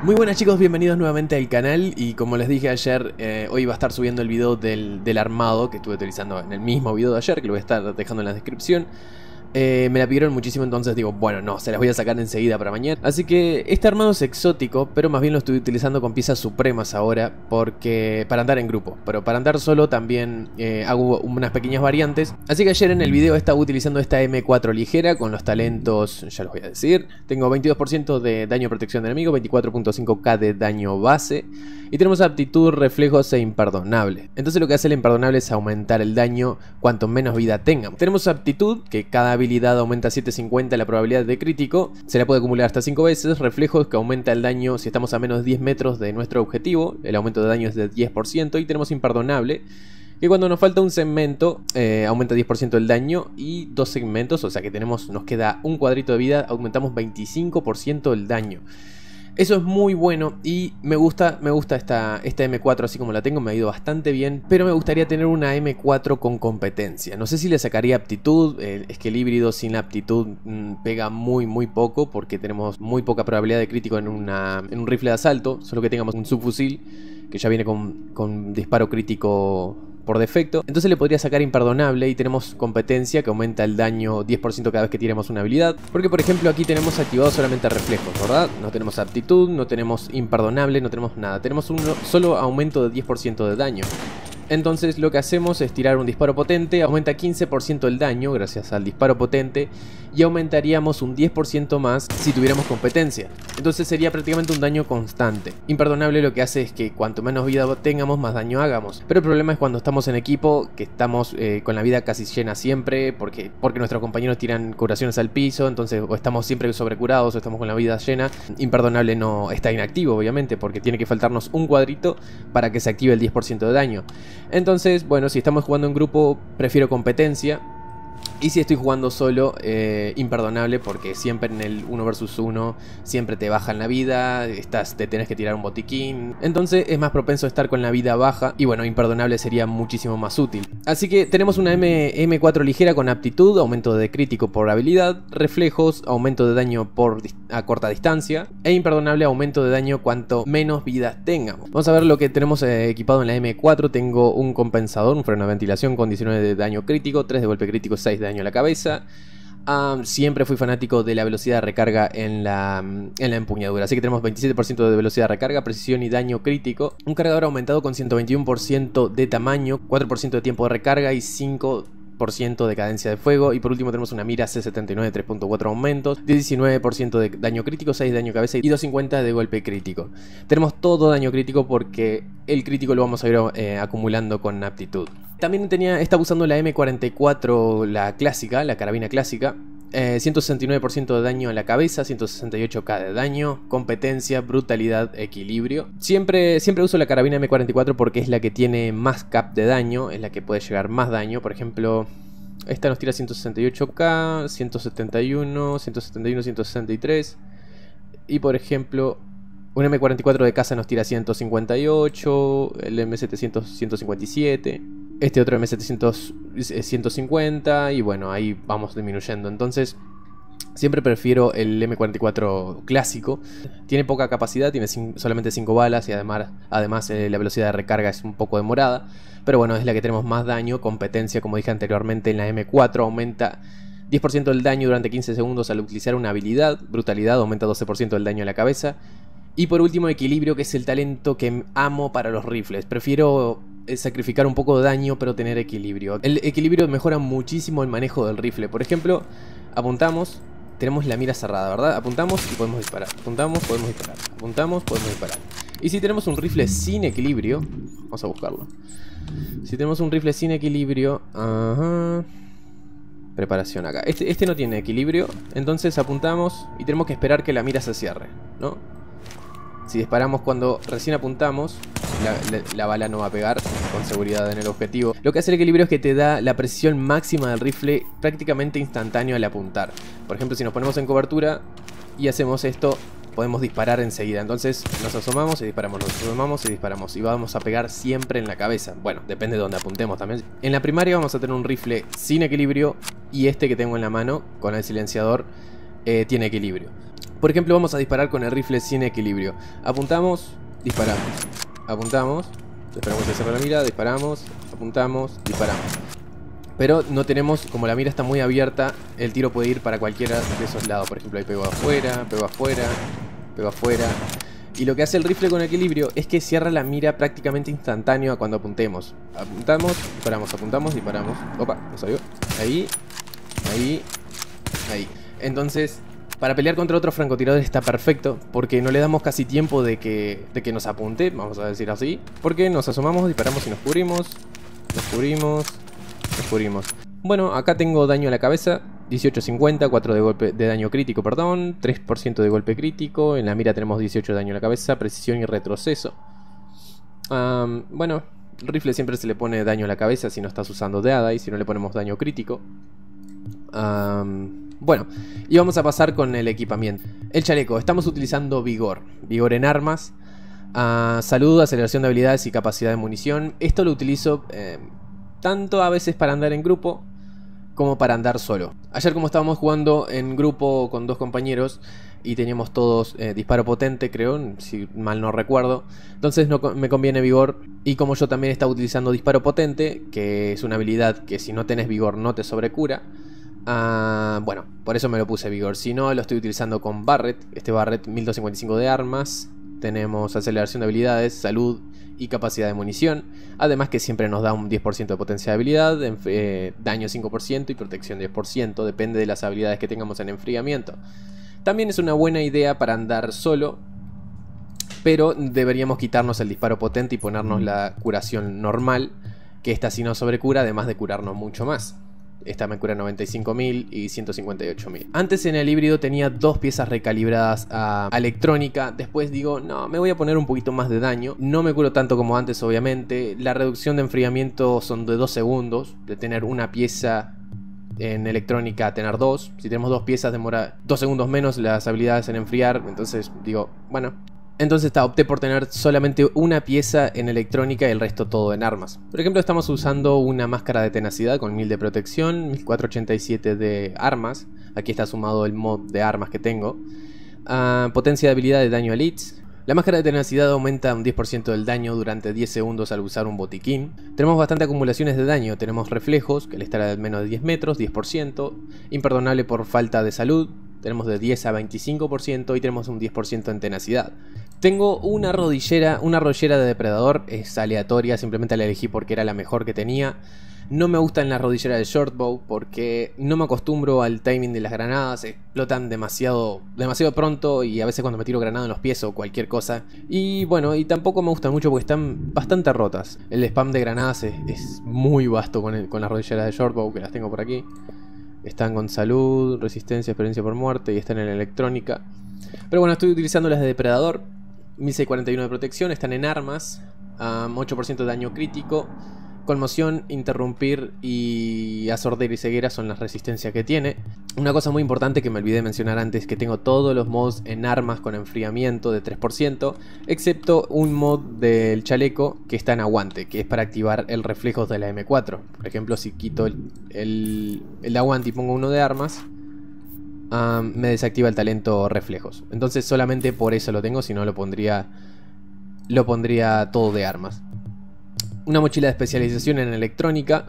Muy buenas chicos, bienvenidos nuevamente al canal. Y como les dije ayer, hoy va a estar subiendo el video del armado que estuve utilizando en el mismo video de ayer, que lo voy a estar dejando en la descripción. Me la pidieron muchísimo, entonces digo, bueno, no, se las voy a sacar enseguida para mañana. Así que este armado es exótico, pero más bien lo estoy utilizando con piezas supremas ahora, porque para andar en grupo. Pero para andar solo también hago unas pequeñas variantes. Así que ayer en el video estaba utilizando esta M4 ligera con los talentos, ya los voy a decir. Tengo 22% de daño protección de enemigo, 24.5k de daño base. Y tenemos aptitud, reflejos e imperdonable. Entonces lo que hace el imperdonable es aumentar el daño cuanto menos vida tengamos. Tenemos aptitud, que cada habilidad aumenta 750 la probabilidad de crítico. Se la puede acumular hasta 5 veces. Reflejos, que aumenta el daño si estamos a menos de 10 metros de nuestro objetivo. El aumento de daño es de 10%. Y tenemos imperdonable, que cuando nos falta un segmento aumenta 10% el daño y 2 segmentos, o sea que nos queda un cuadrito de vida, aumentamos 25% el daño. Eso es muy bueno y me gusta esta M4 así como la tengo, me ha ido bastante bien, pero me gustaría tener una M4 con competencia. No sé si le sacaría aptitud, es que el híbrido sin aptitud pega muy poco, porque tenemos muy poca probabilidad de crítico en un rifle de asalto, solo que tengamos un subfusil que ya viene con disparo crítico por defecto. Entonces le podría sacar imperdonable y tenemos competencia, que aumenta el daño 10% cada vez que tiremos una habilidad. Porque por ejemplo aquí tenemos activado solamente reflejos, ¿verdad? No tenemos aptitud, no tenemos imperdonable, no tenemos nada. Tenemos un solo aumento de 10% de daño. Entonces lo que hacemos es tirar un disparo potente, aumenta 15% el daño gracias al disparo potente, y aumentaríamos un 10% más si tuviéramos competencia. Entonces sería prácticamente un daño constante. Imperdonable lo que hace es que cuanto menos vida tengamos, más daño hagamos. Pero el problema es cuando estamos en equipo, que estamos con la vida casi llena siempre, porque nuestros compañeros tiran curaciones al piso, entonces o estamos siempre sobrecurados o estamos con la vida llena. Imperdonable no está inactivo, obviamente, porque tiene que faltarnos un cuadrito para que se active el 10% de daño. Entonces, bueno, si estamos jugando en grupo, prefiero competencia. Y si estoy jugando solo, imperdonable, porque siempre en el 1 vs 1 siempre te bajan la vida, te tenés que tirar un botiquín. Entonces es más propenso a estar con la vida baja, y bueno, imperdonable sería muchísimo más útil. Así que tenemos una M4 ligera con aptitud, aumento de crítico por habilidad, reflejos, aumento de daño a corta distancia, e imperdonable, aumento de daño cuanto menos vidas tengamos. Vamos a ver lo que tenemos equipado en la M4. Tengo un compensador, un freno de ventilación con 19 de daño crítico, 3 de golpe crítico, 6 de daño a la cabeza. Siempre fui fanático de la velocidad de recarga en la empuñadura, así que tenemos 27% de velocidad de recarga, precisión y daño crítico. Un cargador aumentado con 121% de tamaño, 4% de tiempo de recarga y 5% de cadencia de fuego. Y por último tenemos una mira C79 de 3.4 aumentos, 19% de daño crítico, 6 de daño a cabeza y 250 de golpe crítico. Tenemos todo daño crítico porque el crítico lo vamos a ir acumulando con aptitud. También estaba usando la M44, la clásica, la carabina clásica. 169% de daño a la cabeza, 168k de daño, competencia, brutalidad, equilibrio. Siempre uso la carabina M44 porque es la que tiene más cap de daño, es la que puede llegar más daño. Por ejemplo, esta nos tira 168k, 171, 171, 163. Y por ejemplo, un M44 de casa nos tira 158, el M700 157, este otro M700 150, y bueno, ahí vamos disminuyendo. Entonces siempre prefiero el M44 clásico. Tiene poca capacidad, tiene solamente 5 balas y además la velocidad de recarga es un poco demorada. Pero bueno, es la que tenemos más daño. Competencia, como dije anteriormente, en la M4 aumenta 10% el daño durante 15 segundos al utilizar una habilidad. Brutalidad, aumenta 12% el daño a la cabeza. Y por último, equilibrio, que es el talento que amo para los rifles. Prefiero sacrificar un poco de daño pero tener equilibrio. El equilibrio mejora muchísimo el manejo del rifle. Por ejemplo, apuntamos, tenemos la mira cerrada, ¿verdad? Apuntamos y podemos disparar. Apuntamos, podemos disparar. Apuntamos, podemos disparar. Y si tenemos un rifle sin equilibrio, vamos a buscarlo. Si tenemos un rifle sin equilibrio, preparación acá. Este no tiene equilibrio, entonces apuntamos y tenemos que esperar que la mira se cierre, ¿no? Si disparamos cuando recién apuntamos, la bala no va a pegar con seguridad en el objetivo. Lo que hace el equilibrio es que te da la precisión máxima del rifle prácticamente instantáneo al apuntar. Por ejemplo, si nos ponemos en cobertura y hacemos esto, podemos disparar enseguida. Entonces nos asomamos y disparamos, nos asomamos y disparamos, y vamos a pegar siempre en la cabeza. Bueno, depende de donde apuntemos también. En la primaria vamos a tener un rifle sin equilibrio, y este que tengo en la mano con el silenciador tiene equilibrio. Por ejemplo, vamos a disparar con el rifle sin equilibrio. Apuntamos, disparamos. Apuntamos, esperamos a cerrar la mira, disparamos, apuntamos, disparamos. Pero no tenemos, como la mira está muy abierta, el tiro puede ir para cualquiera de esos lados. Por ejemplo, ahí pego afuera, pego afuera, pego afuera. Y lo que hace el rifle con equilibrio es que cierra la mira prácticamente instantáneo a cuando apuntemos. Apuntamos, disparamos, apuntamos, disparamos. Opa, no salió. Ahí, ahí, ahí. Entonces, para pelear contra otro francotirador está perfecto, porque no le damos casi tiempo de que nos apunte, vamos a decir así. Porque nos asomamos, disparamos y nos cubrimos. Nos cubrimos, nos cubrimos. Bueno, acá tengo daño a la cabeza. 18.50, 4 de daño crítico, perdón, 3% de golpe crítico. En la mira tenemos 18 de daño a la cabeza, precisión y retroceso. Bueno, el rifle siempre se le pone daño a la cabeza si no estás usando Dead Eye, si no le ponemos daño crítico. Bueno, y vamos a pasar con el equipamiento. El chaleco, estamos utilizando vigor. Vigor en armas, salud, aceleración de habilidades y capacidad de munición. Esto lo utilizo tanto a veces para andar en grupo como para andar solo. Ayer, como estábamos jugando en grupo con 2 compañeros y teníamos todos disparo potente, creo, si mal no recuerdo, entonces no me conviene vigor. Y como yo también estaba utilizando disparo potente, que es una habilidad que si no tenés vigor no te sobrecura, bueno, por eso me lo puse vigor. Si no, lo estoy utilizando con Barret. Este Barret 1255 de armas. Tenemos aceleración de habilidades, salud y capacidad de munición. Además que siempre nos da un 10% de potencia de habilidad, daño 5% y protección 10%. Depende de las habilidades que tengamos en enfriamiento. También es una buena idea para andar solo, pero deberíamos quitarnos el disparo potente y ponernos la curación normal, que esta sí nos sobrecura, además de curarnos mucho más. Esta me cura 95.000 y 158.000. Antes en el híbrido tenía 2 piezas recalibradas a electrónica. Después digo, no, me voy a poner un poquito más de daño. No me curo tanto como antes, obviamente. La reducción de enfriamiento son de 2 segundos. De tener una pieza en electrónica a tener 2. Si tenemos 2 piezas demora 2 segundos menos las habilidades en enfriar. Entonces digo, bueno. Entonces opté por tener solamente una pieza en electrónica y el resto todo en armas. Por ejemplo, estamos usando una máscara de tenacidad con 1000 de protección, 1487 de armas. Aquí está sumado el mod de armas que tengo. Potencia de habilidad de daño elites. La máscara de tenacidad aumenta un 10% del daño durante 10 segundos al usar un botiquín. Tenemos bastante acumulaciones de daño. Tenemos reflejos, que al estar a menos de 10 metros, 10%. Imperdonable por falta de salud. Tenemos de 10 a 25% y tenemos un 10% en tenacidad. Tengo una rollera de depredador, es aleatoria, simplemente la elegí porque era la mejor que tenía. No me gustan las rodilleras de shortbow porque no me acostumbro al timing de las granadas, explotan demasiado pronto y a veces cuando me tiro granada en los pies o cualquier cosa. Y bueno, y tampoco me gustan mucho porque están bastante rotas. El spam de granadas es muy vasto con las rodilleras de shortbow, que las tengo por aquí. Están con salud, resistencia, experiencia por muerte y están en electrónica. Pero bueno, estoy utilizando las de depredador. 1641 de protección, están en armas, 8% de daño crítico, conmoción, interrumpir y asorder y ceguera son las resistencias que tiene. Una cosa muy importante que me olvidé de mencionar antes, que tengo todos los mods en armas con enfriamiento de 3%, excepto un mod del chaleco que está en aguante, que es para activar el reflejos de la M4. Por ejemplo, si quito el aguante y pongo uno de armas, me desactiva el talento reflejos. Entonces solamente por eso lo tengo, si no lo pondría todo de armas. Una mochila de especialización en electrónica,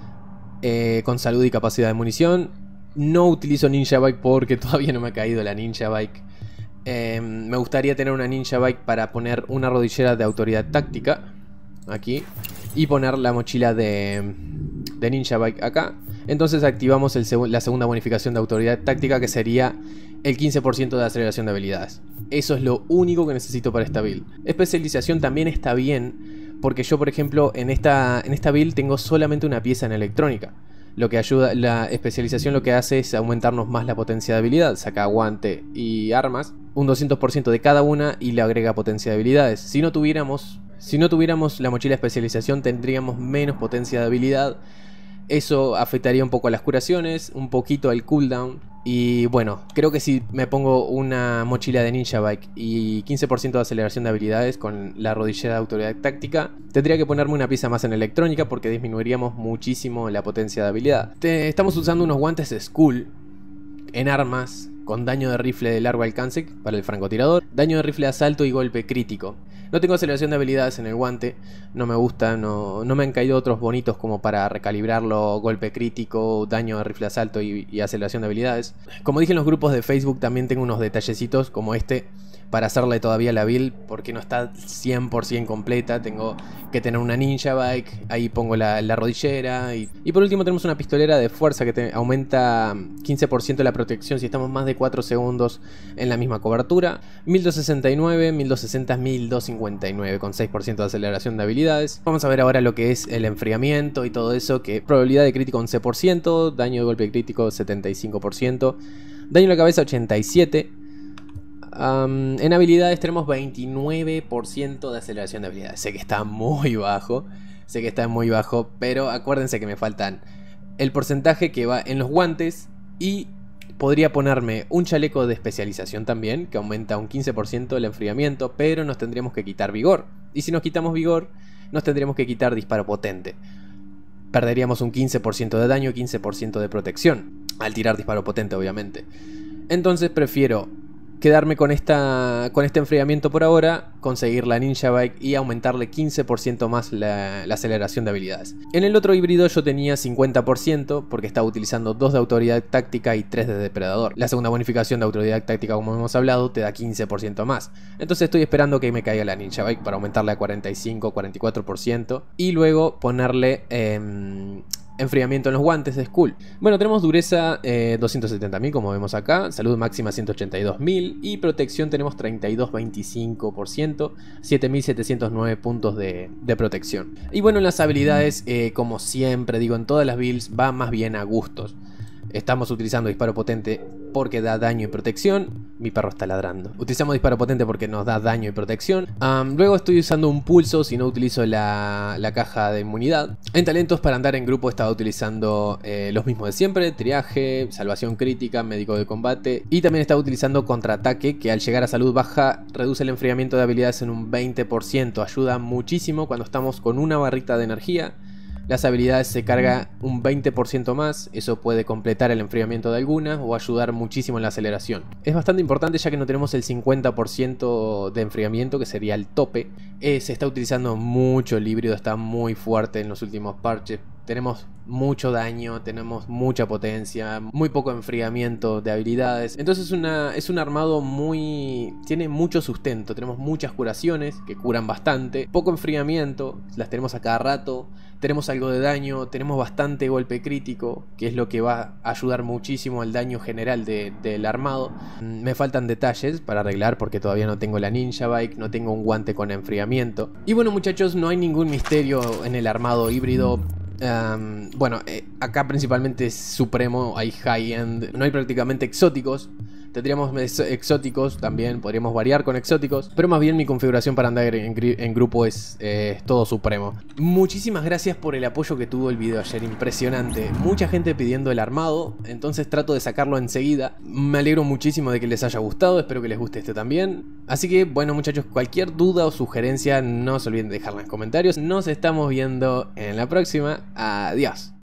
con salud y capacidad de munición. No utilizo Ninja Bike porque todavía no me ha caído la Ninja Bike. Me gustaría tener una Ninja Bike para poner una rodillera de autoridad táctica aquí y poner la mochila de Ninja Bike acá. Entonces activamos la segunda bonificación de autoridad táctica, que sería el 15% de aceleración de habilidades. Eso es lo único que necesito para esta build. Especialización también está bien, porque yo, por ejemplo, en esta build tengo solamente una pieza en electrónica. Lo que ayuda, la especialización lo que hace es aumentarnos más la potencia de habilidad. Saca aguante y armas, un 200% de cada una, y le agrega potencia de habilidades. Si no tuviéramos la mochila de especialización, tendríamos menos potencia de habilidad. Eso afectaría un poco a las curaciones, un poquito al cooldown. Y bueno, creo que si me pongo una mochila de Ninja Bike y 15% de aceleración de habilidades con la rodillera de autoridad táctica, tendría que ponerme una pieza más en electrónica porque disminuiríamos muchísimo la potencia de habilidad. Estamos usando unos guantes Skull en armas con daño de rifle de largo alcance para el francotirador, daño de rifle de asalto y golpe crítico. No tengo aceleración de habilidades en el guante, no me gusta, no me han caído otros bonitos como para recalibrarlo, golpe crítico, daño de rifle de asalto y aceleración de habilidades. Como dije en los grupos de Facebook, también tengo unos detallecitos como este para hacerle todavía la build, porque no está 100% completa. Tengo que tener una ninja bike, ahí pongo la rodillera y por último tenemos una pistolera de fuerza que aumenta 15% la protección si estamos más de 4 segundos en la misma cobertura. 1269, 1260, 1259 con 6% de aceleración de habilidades. Vamos a ver ahora lo que es el enfriamiento y todo eso, que probabilidad de crítico 11%, daño de golpe crítico 75%, daño en la cabeza 87%. En habilidades tenemos 29% de aceleración de habilidades. Sé que está muy bajo, pero acuérdense que me faltan el porcentaje que va en los guantes y podría ponerme un chaleco de especialización también, que aumenta un 15% el enfriamiento, pero nos tendríamos que quitar vigor. Y si nos quitamos vigor, nos tendríamos que quitar disparo potente. Perderíamos un 15% de daño, 15% de protección, al tirar disparo potente obviamente. Entonces prefiero quedarme con este enfriamiento por ahora, conseguir la ninja bike y aumentarle 15% más la aceleración de habilidades. En el otro híbrido yo tenía 50% porque estaba utilizando 2 de autoridad táctica y 3 de depredador. La segunda bonificación de autoridad táctica, como hemos hablado, te da 15% más. Entonces estoy esperando que me caiga la ninja bike para aumentarle a 45, 44% y luego ponerle enfriamiento en los guantes de Skull. Bueno, tenemos dureza 270.000 como vemos acá, salud máxima 182.000 y protección tenemos 32,25%, 7.709 puntos de protección. Y bueno, en las habilidades, como siempre digo en todas las builds, va más bien a gustos. Estamos utilizando disparo potente porque da daño y protección. Mi perro está ladrando. Utilizamos disparo potente porque nos da daño y protección. Luego estoy usando un pulso si no utilizo la caja de inmunidad. En talentos para andar en grupo estaba utilizando los mismos de siempre. Triaje, salvación crítica, médico de combate. Y también estaba utilizando contraataque, que al llegar a salud baja reduce el enfriamiento de habilidades en un 20%. Ayuda muchísimo cuando estamos con una barrita de energía. Las habilidades se carga un 20% más, eso puede completar el enfriamiento de algunas o ayudar muchísimo en la aceleración. Es bastante importante ya que no tenemos el 50% de enfriamiento, que sería el tope. Se está utilizando mucho el híbrido, está muy fuerte en los últimos parches. Tenemos mucho daño, tenemos mucha potencia, muy poco enfriamiento de habilidades. Entonces es un armado tiene mucho sustento, tenemos muchas curaciones que curan bastante, poco enfriamiento, las tenemos a cada rato, tenemos algo de daño, tenemos bastante golpe crítico, que es lo que va a ayudar muchísimo al daño general del armado. Me faltan detalles para arreglar porque todavía no tengo la ninja bike, no tengo un guante con enfriamiento. Y bueno muchachos, no hay ningún misterio en el armado híbrido. Bueno, acá principalmente es supremo, hay high-end, no hay prácticamente exóticos. Tendríamos exóticos también, podríamos variar con exóticos, pero más bien mi configuración para andar en grupo es todo supremo. Muchísimas gracias por el apoyo que tuvo el video ayer, impresionante. Mucha gente pidiendo el armado, entonces trato de sacarlo enseguida. Me alegro muchísimo de que les haya gustado, espero que les guste este también. Así que bueno muchachos, cualquier duda o sugerencia no se olviden de dejarla en los comentarios. Nos estamos viendo en la próxima, adiós.